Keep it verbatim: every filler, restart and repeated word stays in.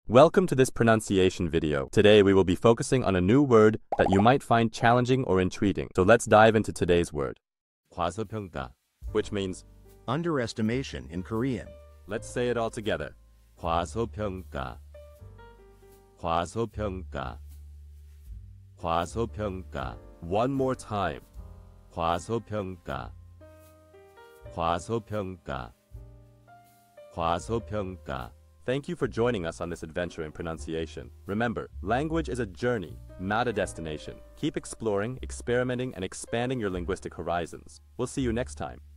Welcome to this pronunciation video. Today we will be focusing on a new word that you might find challenging or intriguing. So let's dive into today's word. 과소평가, which means underestimation in Korean. Let's say it all together. 과소평가, 과소평가, 과소평가. One more time. 과소평가, 과소평가, 과소평가. Thank you for joining us on this adventure in pronunciation. Remember, language is a journey, not a destination. Keep exploring, experimenting, and expanding your linguistic horizons. We'll see you next time.